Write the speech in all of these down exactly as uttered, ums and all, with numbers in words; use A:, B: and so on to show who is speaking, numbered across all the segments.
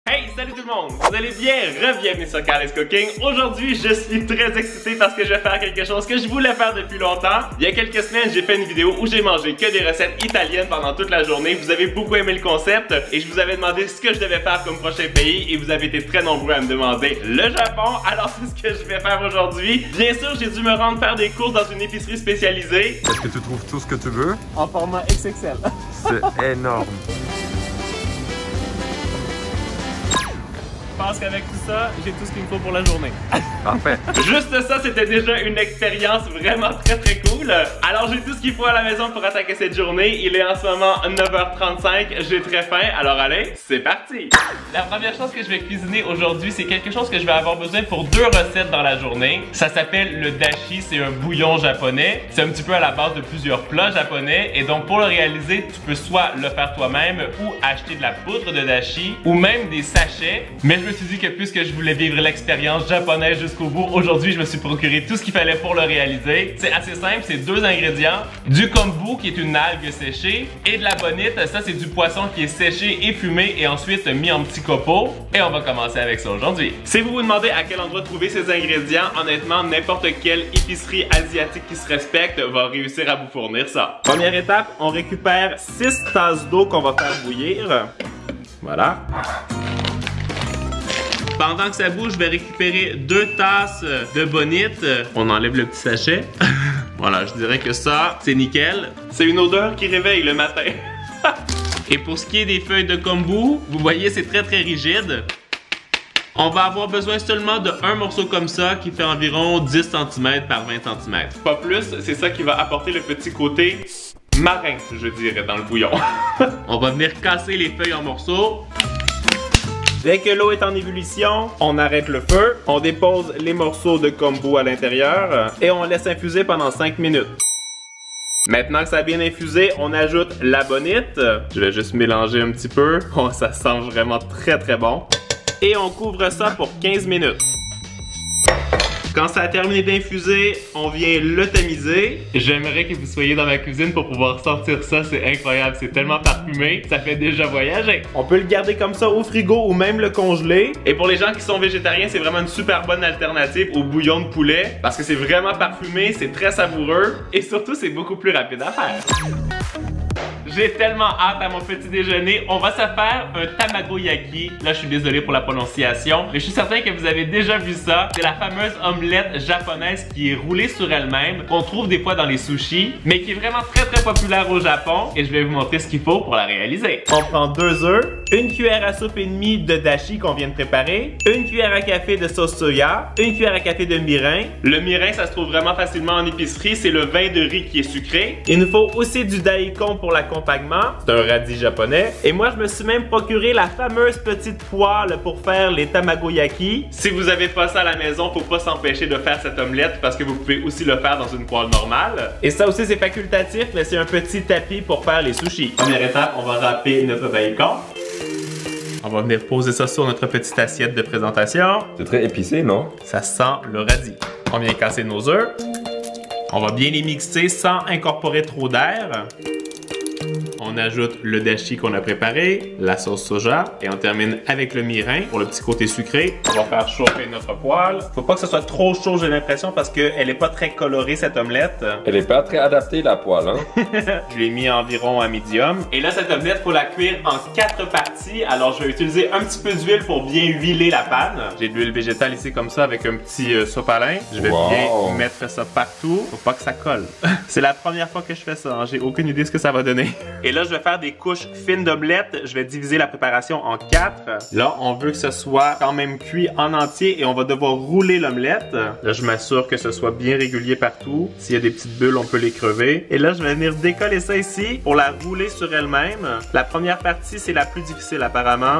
A: Hey, salut tout le monde! Vous allez bien? Re-bienvenue sur Carly's Cooking. Aujourd'hui, je suis très excité parce que je vais faire quelque chose que je voulais faire depuis longtemps. Il y a quelques semaines, j'ai fait une vidéo où j'ai mangé que des recettes italiennes pendant toute la journée. Vous avez beaucoup aimé le concept et je vous avais demandé ce que je devais faire comme prochain pays et vous avez été très nombreux à me demander le Japon. Alors c'est ce que je vais faire aujourd'hui. Bien sûr, j'ai dû me rendre faire des courses dans une épicerie spécialisée.
B: Est-ce que tu trouves tout ce que tu veux?
A: En format X X L.
B: C'est énorme.
A: Je pense qu'avec tout ça, j'ai tout ce qu'il me faut pour la journée.
B: Parfait.
A: Juste ça, c'était déjà une expérience vraiment très très cool. Alors j'ai tout ce qu'il faut à la maison pour attaquer cette journée. Il est en ce moment neuf heures trente-cinq, j'ai très faim, alors allez, c'est parti! La première chose que je vais cuisiner aujourd'hui, c'est quelque chose que je vais avoir besoin pour deux recettes dans la journée. Ça s'appelle le dashi, c'est un bouillon japonais. C'est un petit peu à la base de plusieurs plats japonais. Et donc pour le réaliser, tu peux soit le faire toi-même ou acheter de la poudre de dashi ou même des sachets. Mais je me suis dit que puisque je voulais vivre l'expérience japonaise jusqu'au bout, aujourd'hui je me suis procuré tout ce qu'il fallait pour le réaliser. C'est assez simple, c'est deux ingrédients, du kombu qui est une algue séchée et de la bonite, ça c'est du poisson qui est séché et fumé et ensuite mis en petits copeaux. Et on va commencer avec ça aujourd'hui. Si vous vous demandez à quel endroit trouver ces ingrédients, honnêtement n'importe quelle épicerie asiatique qui se respecte va réussir à vous fournir ça. Première étape, on récupère six tasses d'eau qu'on va faire bouillir. Voilà. Pendant que ça bouge, je vais récupérer deux tasses de bonite. On enlève le petit sachet. Voilà, je dirais que ça, c'est nickel. C'est une odeur qui réveille le matin. Et pour ce qui est des feuilles de kombu, vous voyez, c'est très très rigide. On va avoir besoin seulement d'un morceau comme ça qui fait environ dix centimètres par vingt centimètres. Pas plus, c'est ça qui va apporter le petit côté marin, je dirais, dans le bouillon. On va venir casser les feuilles en morceaux. Dès que l'eau est en ébullition, on arrête le feu, on dépose les morceaux de kombu à l'intérieur et on laisse infuser pendant cinq minutes. Maintenant que ça a bien infusé, on ajoute la bonite. Je vais juste mélanger un petit peu. Oh, ça sent vraiment très très bon. Et on couvre ça pour quinze minutes. Quand ça a terminé d'infuser, on vient le tamiser. J'aimerais que vous soyez dans ma cuisine pour pouvoir sentir ça, c'est incroyable, c'est tellement parfumé, ça fait déjà voyager. On peut le garder comme ça au frigo ou même le congeler. Et pour les gens qui sont végétariens, c'est vraiment une super bonne alternative au bouillon de poulet parce que c'est vraiment parfumé, c'est très savoureux et surtout c'est beaucoup plus rapide à faire. J'ai tellement hâte à mon petit déjeuner. On va se faire un tamagoyaki. Là, je suis désolé pour la prononciation, mais je suis certain que vous avez déjà vu ça. C'est la fameuse omelette japonaise qui est roulée sur elle-même, qu'on trouve des fois dans les sushis, mais qui est vraiment très très populaire au Japon. Et je vais vous montrer ce qu'il faut pour la réaliser. On prend deux œufs, une cuillère à soupe et demie de dashi qu'on vient de préparer, une cuillère à café de sauce soya, une cuillère à café de mirin. Le mirin, ça se trouve vraiment facilement en épicerie. C'est le vin de riz qui est sucré. Il nous faut aussi du daikon pour la c'est un radis japonais. Et moi, je me suis même procuré la fameuse petite poêle pour faire les tamagoyaki. Si vous avez pas ça à la maison, faut pas s'empêcher de faire cette omelette parce que vous pouvez aussi le faire dans une poêle normale. Et ça aussi, c'est facultatif, mais c'est un petit tapis pour faire les sushis. Première étape, on va râper notre daikon. On va venir poser ça sur notre petite assiette de présentation.
B: C'est très épicé, non?
A: Ça sent le radis. On vient casser nos œufs. On va bien les mixer sans incorporer trop d'air. On ajoute le dashi qu'on a préparé, la sauce soja et on termine avec le mirin pour le petit côté sucré. On va faire chauffer notre poêle. Faut pas que ce soit trop chaud, j'ai l'impression, parce qu'elle est pas très colorée cette omelette.
B: Elle est pas très adaptée la poêle, hein?
A: Je l'ai mis environ à médium. Et là, cette omelette, faut la cuire en quatre parties. Alors, je vais utiliser un petit peu d'huile pour bien huiler la panne. J'ai de l'huile végétale ici comme ça avec un petit euh, sopalin. Je vais wow. bien mettre ça partout. Faut pas que ça colle. C'est la première fois que je fais ça. Hein. J'ai aucune idée ce que ça va donner. Et là, je vais faire des couches fines d'omelette. Je vais diviser la préparation en quatre. Là, on veut que ce soit quand même cuit en entier et on va devoir rouler l'omelette. Là, je m'assure que ce soit bien régulier partout. S'il y a des petites bulles, on peut les crever. Et là, je vais venir décoller ça ici pour la rouler sur elle-même. La première partie, c'est la plus difficile apparemment.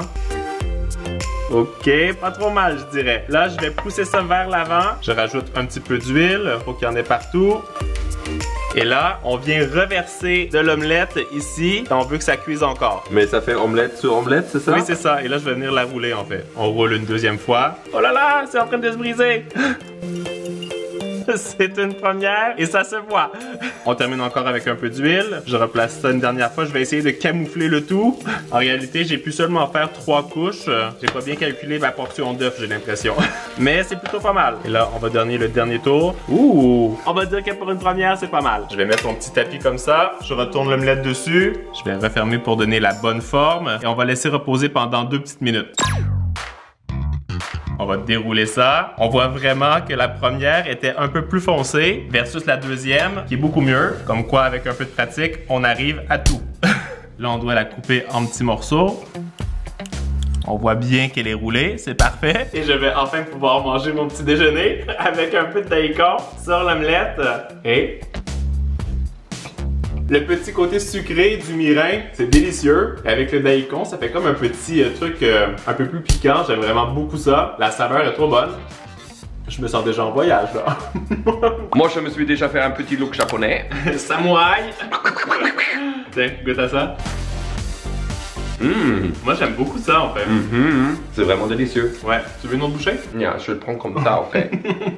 A: Ok, pas trop mal, je dirais. Là, je vais pousser ça vers l'avant. Je rajoute un petit peu d'huile pour qu'il y en ait partout. Et là, on vient reverser de l'omelette ici. On veut que ça cuise encore.
B: Mais ça fait omelette sur omelette, c'est ça?
A: Oui, c'est ça. Et là, je vais venir la rouler en fait. On roule une deuxième fois. Oh là là, c'est en train de se briser. C'est une première et ça se voit. On termine encore avec un peu d'huile. Je replace ça une dernière fois. Je vais essayer de camoufler le tout. En réalité, j'ai pu seulement faire trois couches. J'ai pas bien calculé ma portion d'œuf, j'ai l'impression. Mais c'est plutôt pas mal. Et là, on va donner le dernier tour. Ouh! On va dire que pour une première, c'est pas mal. Je vais mettre mon petit tapis comme ça. Je retourne l'omelette dessus. Je vais refermer pour donner la bonne forme. Et on va laisser reposer pendant deux petites minutes. On va dérouler ça. On voit vraiment que la première était un peu plus foncée versus la deuxième, qui est beaucoup mieux. Comme quoi, avec un peu de pratique, on arrive à tout. Là, on doit la couper en petits morceaux. On voit bien qu'elle est roulée, c'est parfait. Et je vais enfin pouvoir manger mon petit déjeuner avec un peu de bacon sur l'omelette. Et le petit côté sucré du mirin, c'est délicieux. Avec le bacon, ça fait comme un petit euh, truc euh, un peu plus piquant. J'aime vraiment beaucoup ça. La saveur est trop bonne. Je me sens déjà en voyage, là.
B: Moi, je me suis déjà fait un petit look japonais.
A: Samouraï. Tiens, goûte à ça.
B: Mmh.
A: Moi, j'aime beaucoup ça, en fait.
B: Mmh. C'est vraiment délicieux.
A: Ouais. Tu veux une autre bouchée?
B: Yeah, je le prends comme ça, en fait.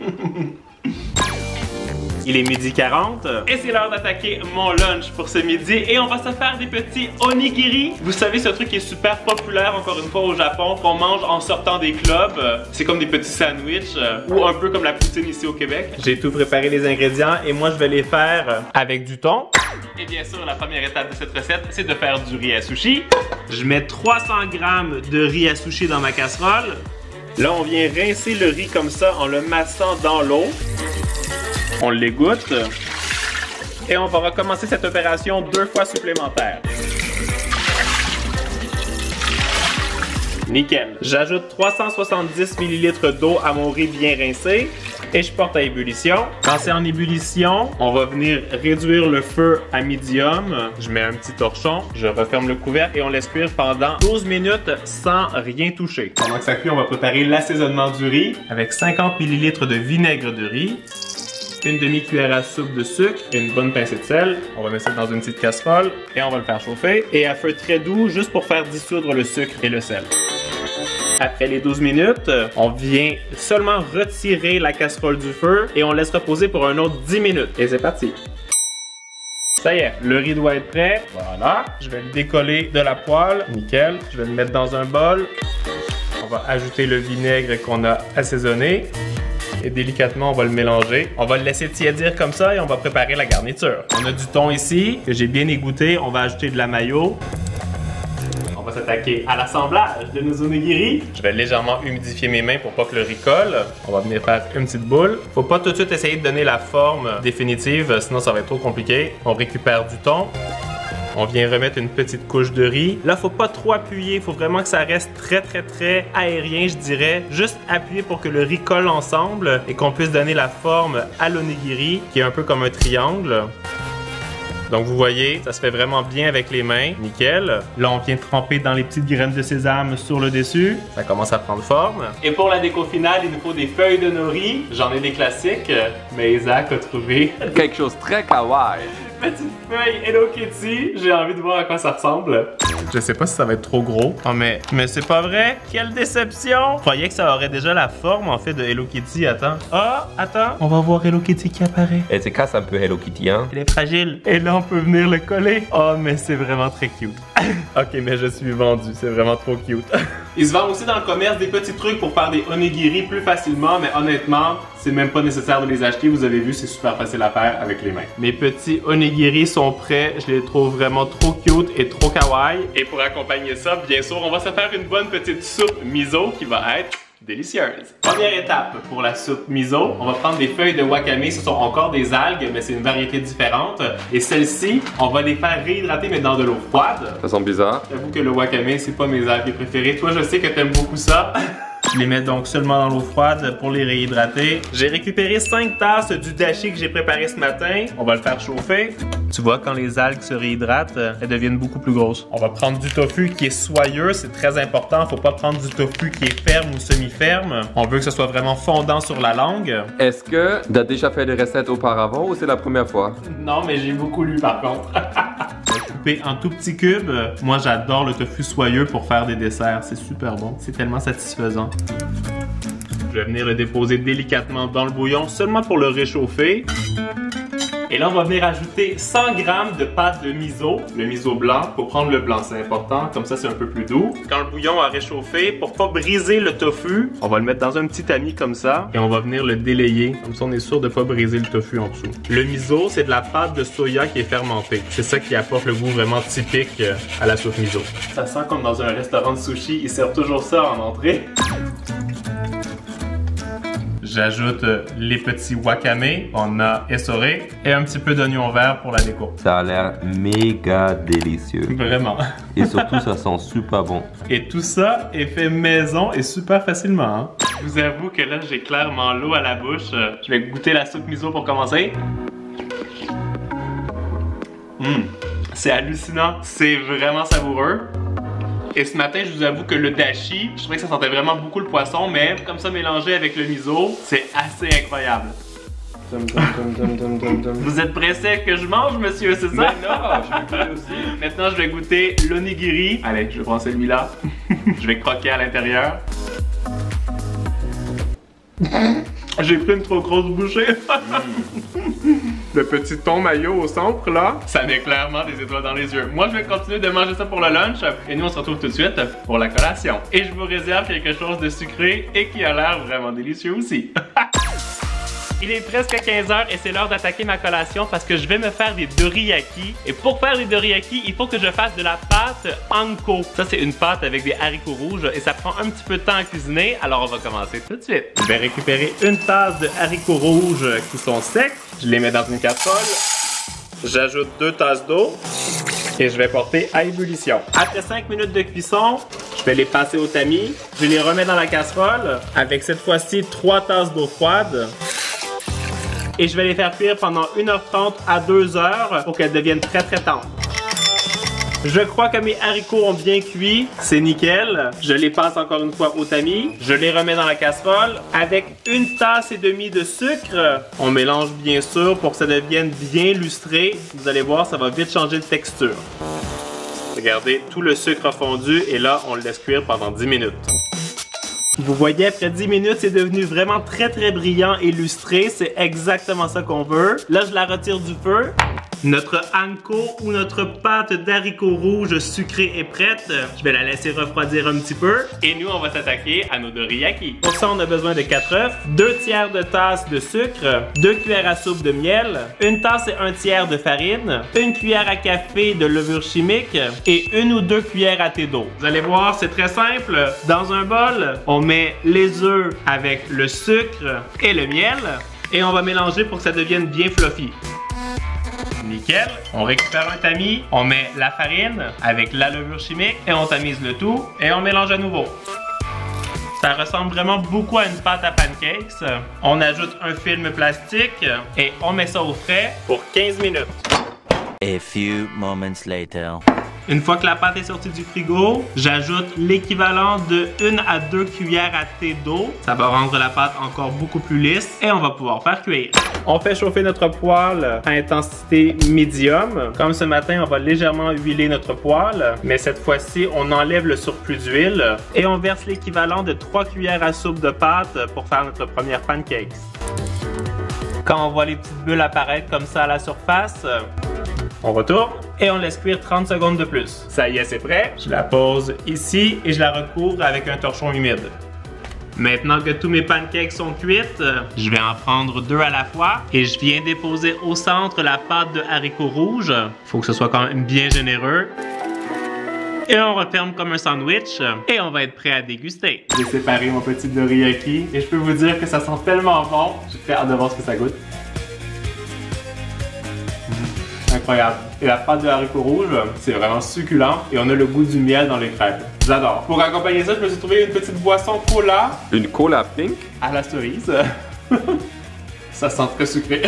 A: Il est midi quarante et c'est l'heure d'attaquer mon lunch pour ce midi et on va se faire des petits onigiri. Vous savez, ce truc qui est super populaire encore une fois au Japon, qu'on mange en sortant des clubs. C'est comme des petits sandwichs ou un peu comme la poutine ici au Québec. J'ai tout préparé les ingrédients et moi je vais les faire avec du thon. Et bien sûr, la première étape de cette recette, c'est de faire du riz à sushi. Je mets trois cents grammes de riz à sushi dans ma casserole. Là, on vient rincer le riz comme ça en le massant dans l'eau. On l'égoutte et on va recommencer cette opération deux fois supplémentaire. Nickel. J'ajoute trois cent soixante-dix millilitres d'eau à mon riz bien rincé et je porte à ébullition. Quand c'est en ébullition, on va venir réduire le feu à médium. Je mets un petit torchon, je referme le couvercle et on laisse cuire pendant douze minutes sans rien toucher. Pendant que ça cuit, on va préparer l'assaisonnement du riz avec cinquante millilitres de vinaigre de riz. Une demi-cuillère à soupe de sucre et une bonne pincée de sel. On va mettre ça dans une petite casserole et on va le faire chauffer. Et à feu très doux, juste pour faire dissoudre le sucre et le sel. Après les douze minutes, on vient seulement retirer la casserole du feu et on laisse reposer pour un autre dix minutes. Et c'est parti! Ça y est, le riz doit être prêt. Voilà. Je vais le décoller de la poêle. Nickel. Je vais le mettre dans un bol. On va ajouter le vinaigre qu'on a assaisonné. Et délicatement, on va le mélanger. On va le laisser tiédir comme ça et on va préparer la garniture. On a du thon ici que j'ai bien égoutté. On va ajouter de la mayo. On va s'attaquer à l'assemblage de nos onigiri. Je vais légèrement humidifier mes mains pour pas que le riz colle. On va venir faire une petite boule. Faut pas tout de suite essayer de donner la forme définitive, sinon ça va être trop compliqué. On récupère du thon. On vient remettre une petite couche de riz. Là, faut pas trop appuyer. Faut vraiment que ça reste très, très, très aérien, je dirais. Juste appuyer pour que le riz colle ensemble et qu'on puisse donner la forme à l'onigiri, qui est un peu comme un triangle. Donc, vous voyez, ça se fait vraiment bien avec les mains. Nickel. Là, on vient tremper dans les petites graines de sésame sur le dessus. Ça commence à prendre forme. Et pour la déco finale, il nous faut des feuilles de nori. J'en ai des classiques, mais Isaac a trouvé
B: quelque chose de très kawaii.
A: Petite feuille Hello Kitty. J'ai envie de voir à quoi ça ressemble. Je sais pas si ça va être trop gros. Oh, mais mais c'est pas vrai. Quelle déception. Je croyais que ça aurait déjà la forme en fait de Hello Kitty. Attends. Ah, oh, attends. On va voir Hello Kitty qui apparaît.
B: Elle se casse un peu Hello Kitty, hein.
A: Elle est fragile. Et là, on peut venir le coller. Oh, mais c'est vraiment très cute. Ok, mais je suis vendu. C'est vraiment trop cute. Il se vend aussi dans le commerce des petits trucs pour faire des onigiri plus facilement, mais honnêtement, c'est même pas nécessaire de les acheter. Vous avez vu, c'est super facile à faire avec les mains. Mes petits onigiri sont prêts. Je les trouve vraiment trop cute et trop kawaii. Et pour accompagner ça, bien sûr, on va se faire une bonne petite soupe miso qui va être délicieuse. Première étape pour la soupe miso, on va prendre des feuilles de wakame. Ce sont encore des algues, mais c'est une variété différente. Et celles-ci, on va les faire réhydrater, mais dans de l'eau froide.
B: Ça sent bizarre.
A: J'avoue que le wakame, c'est pas mes algues préférées. Toi, je sais que t'aimes beaucoup ça. Je les mets donc seulement dans l'eau froide pour les réhydrater. J'ai récupéré cinq tasses du dashi que j'ai préparé ce matin. On va le faire chauffer. Tu vois, quand les algues se réhydratent, elles deviennent beaucoup plus grosses. On va prendre du tofu qui est soyeux, c'est très important. Faut pas prendre du tofu qui est ferme ou semi-ferme. On veut que ce soit vraiment fondant sur la langue.
B: Est-ce que tu as déjà fait des recettes auparavant ou c'est la première fois?
A: Non, mais j'ai beaucoup lu par contre. Coupé en tout petits cubes. Moi, j'adore le tofu soyeux pour faire des desserts. C'est super bon. C'est tellement satisfaisant. Je vais venir le déposer délicatement dans le bouillon, seulement pour le réchauffer. Et là, on va venir ajouter cent grammes de pâte de miso. Le miso blanc, pour prendre le blanc, c'est important. Comme ça, c'est un peu plus doux. Quand le bouillon a réchauffé, pour pas briser le tofu, on va le mettre dans un petit tamis comme ça. Et on va venir le délayer. Comme ça, on est sûr de pas briser le tofu en dessous. Le miso, c'est de la pâte de soya qui est fermentée. C'est ça qui apporte le goût vraiment typique à la soupe miso. Ça sent comme dans un restaurant de sushi. Ils servent toujours ça en entrée. J'ajoute les petits wakame qu'on a essorés et un petit peu d'oignon vert pour la déco.
B: Ça a l'air méga délicieux.
A: Vraiment.
B: Et surtout, ça sent super bon.
A: Et tout ça est fait maison et super facilement. Hein? Je vous avoue que là, j'ai clairement l'eau à la bouche. Je vais goûter la soupe miso pour commencer. Mmh. C'est hallucinant. C'est vraiment savoureux. Et ce matin, je vous avoue que le dashi, je trouvais que ça sentait vraiment beaucoup le poisson, mais comme ça mélangé avec le miso, c'est assez incroyable. Dum, dum, dum, dum, dum, dum. Vous êtes pressé que je mange, monsieur, c'est ça?
B: Mais non, je vais goûter aussi.
A: Maintenant, je vais goûter l'onigiri. Allez, je vais prendre celui-là. Je vais croquer à l'intérieur. J'ai pris une trop grosse bouchée. Le petit thon mayo au centre, là, ça met clairement des étoiles dans les yeux. Moi, je vais continuer de manger ça pour le lunch. Et nous, on se retrouve tout de suite pour la collation. Et je vous réserve quelque chose de sucré et qui a l'air vraiment délicieux aussi. Il est presque quinze heures et c'est l'heure d'attaquer ma collation parce que je vais me faire des doriyaki. Et pour faire des doriyaki, il faut que je fasse de la pâte anko. Ça, c'est une pâte avec des haricots rouges et ça prend un petit peu de temps à cuisiner. Alors, on va commencer tout de suite. Je vais récupérer une tasse de haricots rouges qui sont secs. Je les mets dans une casserole. J'ajoute deux tasses d'eau et je vais porter à ébullition. Après cinq minutes de cuisson, je vais les passer au tamis. Je les remets dans la casserole avec cette fois-ci trois tasses d'eau froide. Et je vais les faire cuire pendant une heure trente à deux heures pour qu'elles deviennent très très tendres. Je crois que mes haricots ont bien cuit, c'est nickel. Je les passe encore une fois au tamis. Je les remets dans la casserole avec une tasse et demie de sucre. On mélange bien sûr pour que ça devienne bien lustré. Vous allez voir, ça va vite changer de texture. Regardez, tout le sucre a fondu et là, on le laisse cuire pendant dix minutes. Vous voyez, après dix minutes, c'est devenu vraiment très très brillant et lustré. C'est exactement ça qu'on veut. Là, je la retire du feu. Notre anko ou notre pâte d'haricots rouges sucrée est prête. Je vais la laisser refroidir un petit peu. Et nous, on va s'attaquer à nos doriyaki. Pour ça, on a besoin de quatre œufs, deux tiers de tasse de sucre, deux cuillères à soupe de miel, une tasse et un tiers de farine, une cuillère à café de levure chimique et une ou deux cuillères à thé d'eau. Vous allez voir, c'est très simple. Dans un bol, on met les œufs avec le sucre et le miel et on va mélanger pour que ça devienne bien fluffy. Nickel. On récupère un tamis, on met la farine avec la levure chimique et on tamise le tout et on mélange à nouveau. Ça ressemble vraiment beaucoup à une pâte à pancakes. On ajoute un film plastique et on met ça au frais pour quinze minutes.
C: A few moments later.
A: Une fois que la pâte est sortie du frigo, j'ajoute l'équivalent de une à deux cuillères à thé d'eau. Ça va rendre la pâte encore beaucoup plus lisse et on va pouvoir faire cuire. On fait chauffer notre poêle à intensité médium. Comme ce matin, on va légèrement huiler notre poêle, mais cette fois-ci, on enlève le surplus d'huile et on verse l'équivalent de trois cuillères à soupe de pâte pour faire notre première pancake. Quand on voit les petites bulles apparaître comme ça à la surface, on retourne et on laisse cuire trente secondes de plus. Ça y est, c'est prêt. Je la pose ici et je la recouvre avec un torchon humide. Maintenant que tous mes pancakes sont cuites, je vais en prendre deux à la fois et je viens déposer au centre la pâte de haricots rouges. Il faut que ce soit quand même bien généreux. Et on referme comme un sandwich et on va être prêt à déguster. J'ai séparé mon petit doriyaki et je peux vous dire que ça sent tellement bon. J'ai très hâte de voir ce que ça goûte. Incroyable. Et la pâte de haricots rouges, c'est vraiment succulent et on a le goût du miel dans les crêpes. J'adore. Pour accompagner ça, je me suis trouvé une petite boisson cola.
B: Une cola pink?
A: À la cerise. Ça sent très sucré.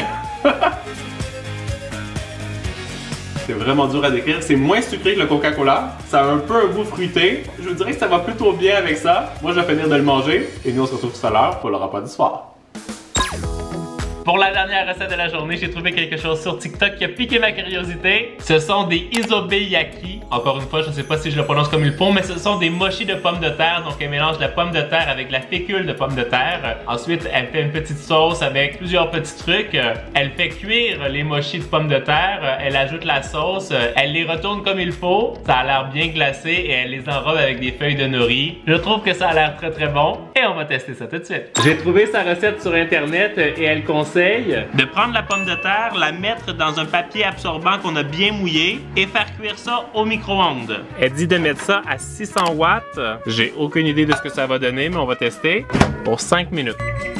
A: C'est vraiment dur à décrire. C'est moins sucré que le Coca-Cola. Ça a un peu un goût fruité. Je vous dirais que ça va plutôt bien avec ça. Moi, je vais finir de le manger. Et nous, on se retrouve tout à l'heure pour le repas du soir. Pour la dernière recette de la journée, j'ai trouvé quelque chose sur TikTok qui a piqué ma curiosité. Ce sont des isobeyaki. Encore une fois, je ne sais pas si je le prononce comme il faut, mais ce sont des mochis de pommes de terre. Donc elle mélange la pomme de terre avec la fécule de pomme de terre. Ensuite, elle fait une petite sauce avec plusieurs petits trucs. Elle fait cuire les mochis de pommes de terre. Elle ajoute la sauce. Elle les retourne comme il faut. Ça a l'air bien glacé et elle les enrobe avec des feuilles de nori. Je trouve que ça a l'air très très bon et on va tester ça tout de suite. J'ai trouvé sa recette sur internet et elle conseille de prendre la pomme de terre, la mettre dans un papier absorbant qu'on a bien mouillé et faire cuire ça au micro-ondes. Elle dit de mettre ça à six cents watts. J'ai aucune idée de ce que ça va donner, mais on va tester pour cinq minutes.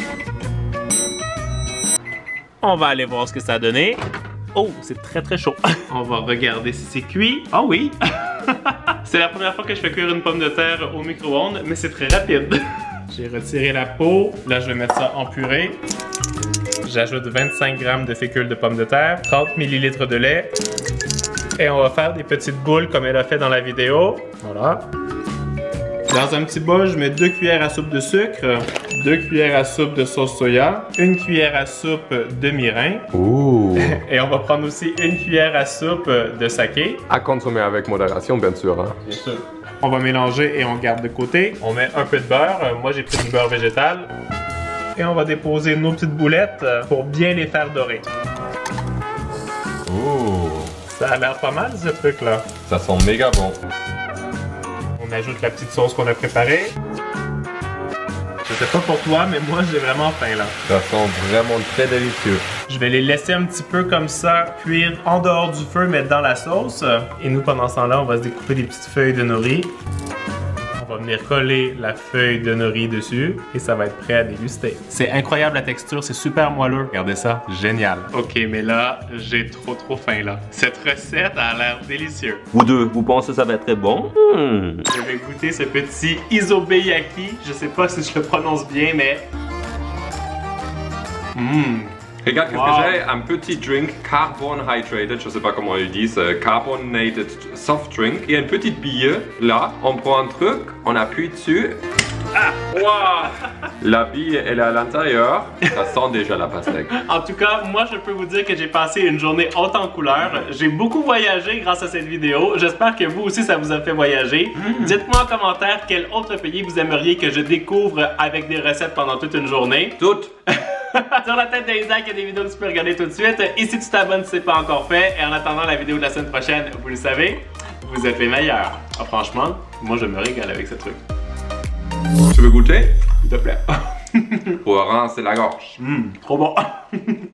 A: On va aller voir ce que ça a donné. Oh, c'est très très chaud. On va regarder si c'est cuit. Ah oh, oui! C'est la première fois que je fais cuire une pomme de terre au micro-ondes, mais c'est très rapide. J'ai retiré la peau. Là, je vais mettre ça en purée. J'ajoute vingt-cinq grammes de fécule de pomme de terre, trente millilitres de lait. Et on va faire des petites boules comme elle a fait dans la vidéo. Voilà. Dans un petit bol, je mets deux cuillères à soupe de sucre, deux cuillères à soupe de sauce soya, une cuillère à soupe de mirin.
B: Ouh.
A: Et on va prendre aussi une cuillère à soupe de saké.
B: À consommer avec modération, bien sûr. Hein.
A: Bien sûr. On va mélanger et on garde de côté. On met un peu de beurre. Moi, j'ai pris du beurre végétal. Et on va déposer nos petites boulettes pour bien les faire dorer.
B: Ouh.
A: Ça a l'air pas mal, ce truc-là.
B: Ça sent méga bon.
A: On ajoute la petite sauce qu'on a préparée. Je sais pas pour toi, mais moi j'ai vraiment faim là.
B: Ça sent vraiment très délicieux.
A: Je vais les laisser un petit peu comme ça cuire en dehors du feu, mais dans la sauce. Et nous, pendant ce temps-là, on va se découper des petites feuilles de nori. On va venir coller la feuille de nori dessus et ça va être prêt à déguster. C'est incroyable la texture, c'est super moelleux. Regardez ça, génial. Ok, mais là, j'ai trop trop faim là. Cette recette a l'air délicieuse.
D: Vous deux, vous pensez que ça va être très bon? Hmm.
A: Je vais goûter ce petit isobeyaki. Je sais pas si je le prononce bien, mais... Mmh.
B: Regarde, qu'est-ce
A: Wow.
B: que j'ai? Un petit drink carbon hydrated, je sais pas comment ils disent, euh, carbonated soft drink. Et une petite bille. Là, on prend un truc, on appuie dessus. Ah! Wow! La bille, elle est à l'intérieur. Ça sent déjà la pastèque.
A: En tout cas, moi, je peux vous dire que j'ai passé une journée haute en couleurs. J'ai beaucoup voyagé grâce à cette vidéo. J'espère que vous aussi, ça vous a fait voyager. Mmh. Dites-moi en commentaire quel autre pays vous aimeriez que je découvre avec des recettes pendant toute une journée.
B: Toutes!
A: Sur la tête d'Isaac, il y a des vidéos que tu peux regarder tout de suite. Et si tu t'abonnes si ce n'est pas encore fait, et en attendant la vidéo de la semaine prochaine, vous le savez, vous êtes les meilleurs. Ah, franchement, moi je me régale avec ce truc.
B: Tu veux goûter?
A: S'il te plaît.
B: Pour rincer la gorge.
A: Mmh, trop bon.